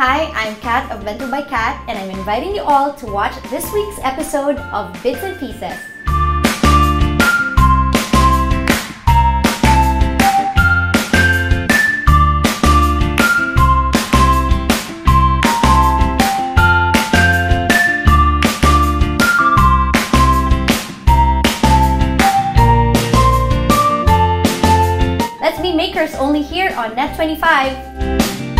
Hi, I'm Kat of Bento by Kat, and I'm inviting you all to watch this week's episode of Bits and Pieces. Let's be makers only here on Net 25.